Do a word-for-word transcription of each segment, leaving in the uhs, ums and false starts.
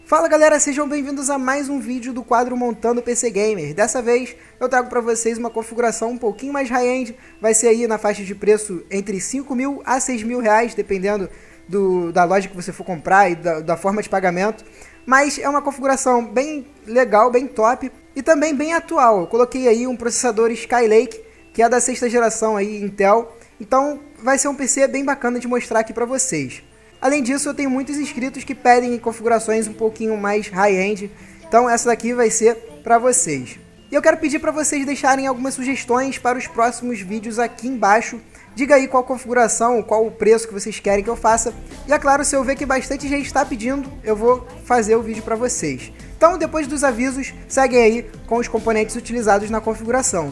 Fala galera, sejam bem-vindos a mais um vídeo do quadro Montando P C Gamer. Dessa vez eu trago para vocês uma configuração um pouquinho mais high-end, vai ser aí na faixa de preço entre cinco mil a seis mil reais, dependendo do, da loja que você for comprar e da, da forma de pagamento. Mas é uma configuração bem legal, bem top e também bem atual. Eu coloquei aí um processador Skylake, que é da sexta geração aí Intel, então vai ser um P C bem bacana de mostrar aqui para vocês. Além disso, eu tenho muitos inscritos que pedem configurações um pouquinho mais high-end, então essa daqui vai ser para vocês. E eu quero pedir para vocês deixarem algumas sugestões para os próximos vídeos aqui embaixo. Diga aí qual configuração, qual o preço que vocês querem que eu faça. E é claro, se eu ver que bastante gente está pedindo, eu vou fazer o vídeo para vocês. Então, depois dos avisos, seguem aí com os componentes utilizados na configuração.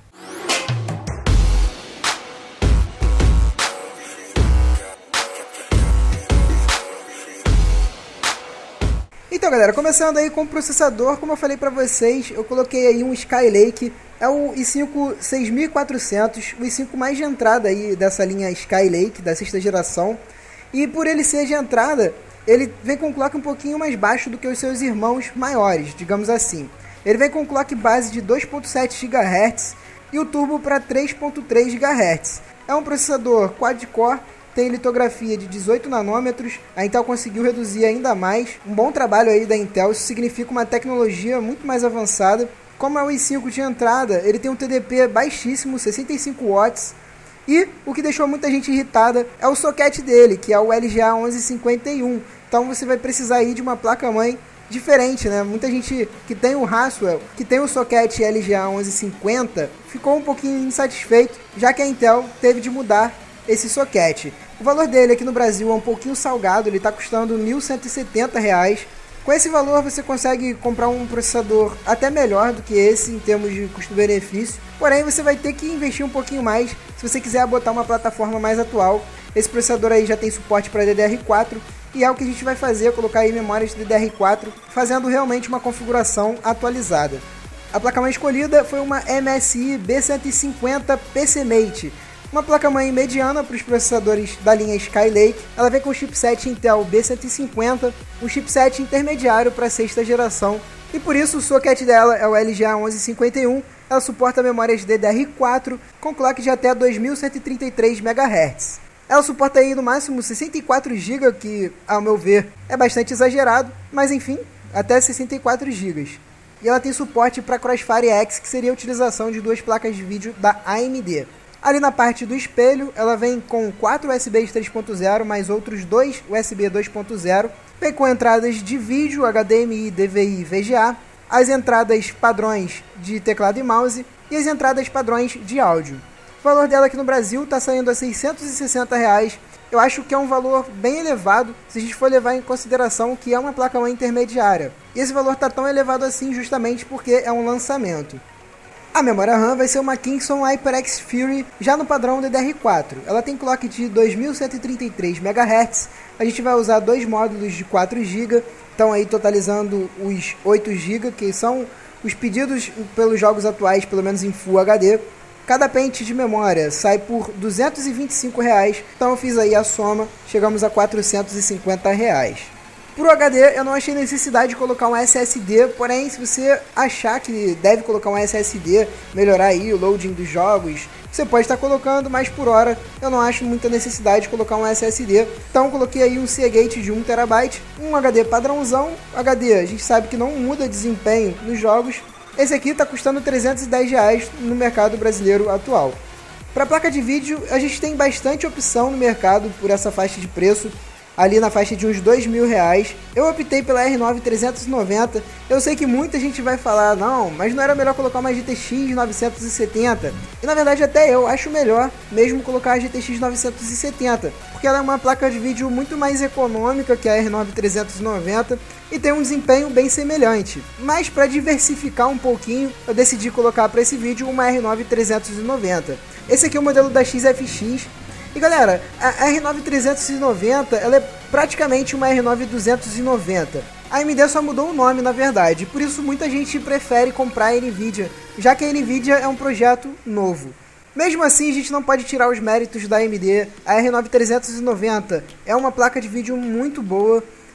Então galera, começando aí com o processador, como eu falei pra vocês, eu coloquei aí um Skylake, é o i cinco seis mil e quatrocentos, o i cinco mais de entrada aí dessa linha Skylake, da sexta geração, e por ele ser de entrada, ele vem com um clock um pouquinho mais baixo do que os seus irmãos maiores, digamos assim. Ele vem com um clock base de dois ponto sete gigahertz e o turbo para três ponto três gigahertz. É um processador quad-core, tem litografia de dezoito nanômetros, a Intel conseguiu reduzir ainda mais. Um bom trabalho aí da Intel, isso significa uma tecnologia muito mais avançada. Como é o i cinco de entrada, ele tem um T D P baixíssimo, sessenta e cinco watts. E o que deixou muita gente irritada é o socket dele, que é o L G A onze cinquenta e um. Então você vai precisar aí de uma placa-mãe diferente, né? Muita gente que tem o Haswell, que tem o socket L G A onze cinquenta, ficou um pouquinho insatisfeito, já que a Intel teve de mudar esse socket. O valor dele aqui no Brasil é um pouquinho salgado, ele está custando mil cento e setenta reais. Com esse valor você consegue comprar um processador até melhor do que esse em termos de custo-benefício. Porém você vai ter que investir um pouquinho mais se você quiser botar uma plataforma mais atual. Esse processador aí já tem suporte para D D R quatro e é o que a gente vai fazer, colocar aí memórias de D D R quatro, fazendo realmente uma configuração atualizada. A placa-mãe escolhida foi uma M S I B cento e cinquenta PCMate. Uma placa-mãe mediana para os processadores da linha Skylake. Ela vem com o chipset Intel B cento e cinquenta, um chipset intermediário para a sexta geração, e por isso o socket dela é o L G A onze cinquenta e um. Ela suporta memórias D D R quatro com clock de até dois mil cento e trinta e três megahertz. Ela suporta aí no máximo sessenta e quatro gigas, que ao meu ver é bastante exagerado, mas enfim, até sessenta e quatro gigas. E ela tem suporte para Crossfire X, que seria a utilização de duas placas de vídeo da A M D. Ali na parte do espelho, ela vem com quatro U S Bs três ponto zero, mais outros dois U S B dois ponto zero. Vem com entradas de vídeo, H D M I, D V I e V G A. As entradas padrões de teclado e mouse e as entradas padrões de áudio. O valor dela aqui no Brasil está saindo a seiscentos e sessenta reais. Eu acho que é um valor bem elevado se a gente for levar em consideração que é uma placa-mãe intermediária. E esse valor está tão elevado assim justamente porque é um lançamento. A memória RAM vai ser uma Kingston HyperX Fury já no padrão D D R quatro. Ela tem clock de dois mil cento e trinta e três megahertz. A gente vai usar dois módulos de quatro gigas, então aí totalizando os oito gigas, que são os pedidos pelos jogos atuais, pelo menos em Full H D. Cada pente de memória sai por duzentos e vinte e cinco reais, então eu fiz aí a soma, chegamos a quatrocentos e cinquenta reais. Para o H D, eu não achei necessidade de colocar um S S D, porém, se você achar que deve colocar um S S D, melhorar aí o loading dos jogos, você pode estar colocando, mas por hora eu não acho muita necessidade de colocar um S S D. Então, coloquei aí um Seagate de um terabyte, um H D padrãozão. H D, a gente sabe que não muda desempenho nos jogos. Esse aqui está custando trezentos e dez reais no mercado brasileiro atual. Para a placa de vídeo, a gente tem bastante opção no mercado por essa faixa de preço, ali na faixa de uns dois mil reais. Eu optei pela R nove trezentos e noventa. Eu sei que muita gente vai falar, não, mas não era melhor colocar uma G T X novecentos e setenta? E na verdade até eu acho melhor mesmo colocar a G T X novecentos e setenta, porque ela é uma placa de vídeo muito mais econômica que a R nove trezentos e noventa e tem um desempenho bem semelhante. Mas para diversificar um pouquinho, eu decidi colocar para esse vídeo uma R nove trezentos e noventa. Esse aqui é o modelo da X F X. E galera, a R nove trezentos e noventa ela é praticamente uma R nove duzentos e noventa. A AMD só mudou o nome na verdade, por isso muita gente prefere comprar a Nvidia, já que a Nvidia é um projeto novo. Mesmo assim, a gente não pode tirar os méritos da A M D. A R nove trezentos e noventa é uma placa de vídeo muito boa.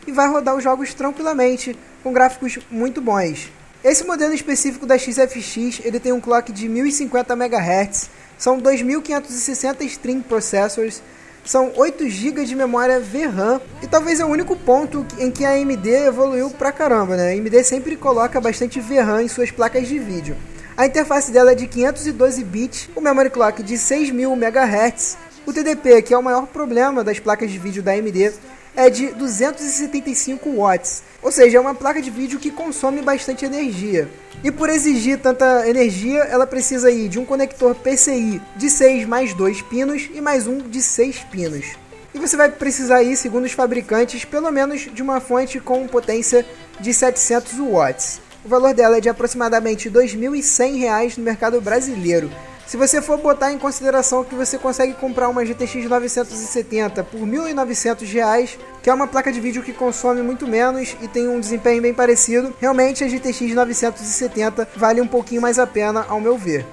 e vai rodar os jogos tranquilamente, com gráficos muito bons. Esse modelo específico da X F X, ele tem um clock de mil e cinquenta megahertz, são dois mil quinhentos e sessenta String Processors, são oito gigas de memória V RAM, e talvez é o único ponto em que a A M D evoluiu pra caramba, né? A AMD sempre coloca bastante V RAM em suas placas de vídeo. A interface dela é de quinhentos e doze bits, o memory clock de seis mil megahertz, o T D P, que é o maior problema das placas de vídeo da A M D, é de duzentos e setenta e cinco watts, ou seja, é uma placa de vídeo que consome bastante energia. E por exigir tanta energia, ela precisa aí de um conector P C I de seis mais dois pinos e mais um de seis pinos. E você vai precisar aí, segundo os fabricantes, pelo menos de uma fonte com potência de setecentos watts. O valor dela é de aproximadamente dois mil e cem reais no mercado brasileiro. Se você for botar em consideração que você consegue comprar uma G T X novecentos e setenta por mil e novecentos reais, que é uma placa de vídeo que consome muito menos e tem um desempenho bem parecido, realmente a G T X novecentos e setenta vale um pouquinho mais a pena, ao meu ver.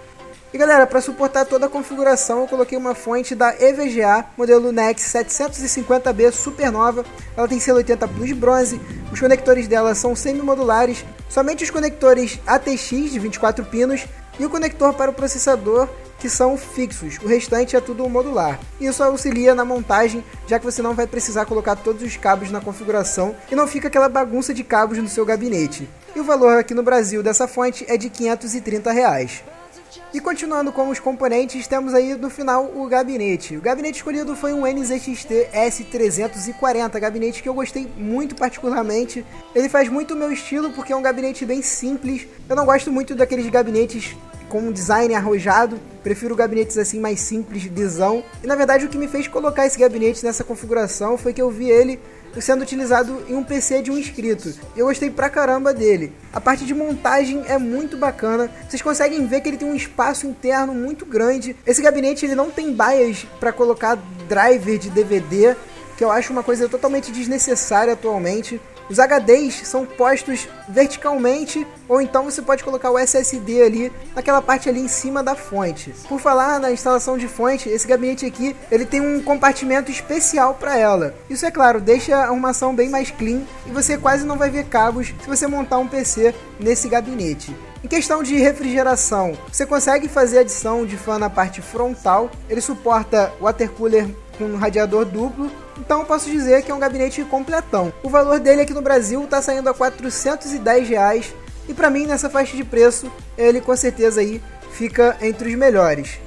E galera, para suportar toda a configuração, eu coloquei uma fonte da E V G A, modelo Nex setecentos e cinquenta B Supernova. Ela tem selo oitenta Plus bronze, os conectores dela são semi-modulares, somente os conectores A T X de vinte e quatro pinos e o conector para o processador, que são fixos, o restante é tudo modular. Isso auxilia na montagem, já que você não vai precisar colocar todos os cabos na configuração e não fica aquela bagunça de cabos no seu gabinete. E o valor aqui no Brasil dessa fonte é de quinhentos e trinta reais. E continuando com os componentes, temos aí no final o gabinete. O gabinete escolhido foi um N Z X T S trezentos e quarenta, gabinete que eu gostei muito particularmente. Ele faz muito o meu estilo porque é um gabinete bem simples. Eu não gosto muito daqueles gabinetes com um design arrojado, prefiro gabinetes assim mais simples, lisão. E na verdade o que me fez colocar esse gabinete nessa configuração foi que eu vi ele sendo utilizado em um P C de um inscrito. Eu gostei pra caramba dele. A parte de montagem é muito bacana. Vocês conseguem ver que ele tem um espaço interno muito grande. Esse gabinete ele não tem bias para colocar driver de D V D, que eu acho uma coisa totalmente desnecessária atualmente. Os H Ds são postos verticalmente, ou então você pode colocar o S S D ali, naquela parte ali em cima da fonte. Por falar na instalação de fonte, esse gabinete aqui, ele tem um compartimento especial para ela. Isso, é claro, deixa a arrumação bem mais clean e você quase não vai ver cabos se você montar um P C nesse gabinete. Em questão de refrigeração, você consegue fazer adição de fan na parte frontal, ele suporta water cooler com um radiador duplo, então eu posso dizer que é um gabinete completão. O valor dele aqui no Brasil está saindo a quatrocentos e dez reais e para mim nessa faixa de preço ele com certeza aí fica entre os melhores.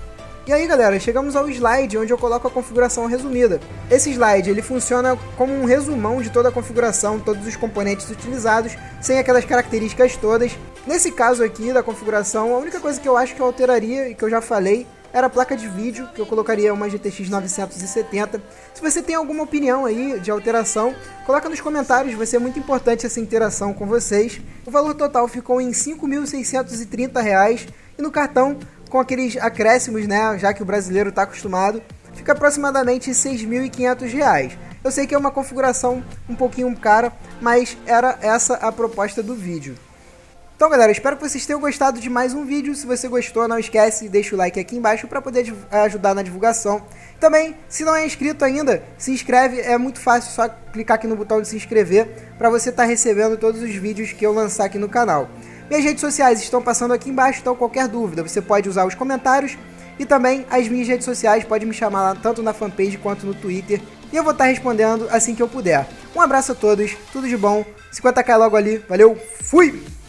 E aí galera, chegamos ao slide onde eu coloco a configuração resumida. Esse slide ele funciona como um resumão de toda a configuração, todos os componentes utilizados, sem aquelas características todas. Nesse caso aqui da configuração, a única coisa que eu acho que eu alteraria e que eu já falei era a placa de vídeo, que eu colocaria uma G T X novecentos e setenta. Se você tem alguma opinião aí de alteração, coloca nos comentários, vai ser muito importante essa interação com vocês. O valor total ficou em cinco mil seiscentos e trinta reais e no cartão, com aqueles acréscimos, né, já que o brasileiro está acostumado, fica aproximadamente seis mil e quinhentos reais. Eu sei que é uma configuração um pouquinho cara, mas era essa a proposta do vídeo. Então galera, espero que vocês tenham gostado de mais um vídeo. Se você gostou, não esquece, deixa o like aqui embaixo para poder ajudar na divulgação. Também, se não é inscrito ainda, se inscreve, é muito fácil, só clicar aqui no botão de se inscrever para você estar recebendo todos os vídeos que eu lançar aqui no canal. Minhas redes sociais estão passando aqui embaixo, então qualquer dúvida você pode usar os comentários e também as minhas redes sociais, pode me chamar lá tanto na fanpage quanto no Twitter e eu vou estar respondendo assim que eu puder. Um abraço a todos, tudo de bom, cinquenta k logo ali, valeu, fui!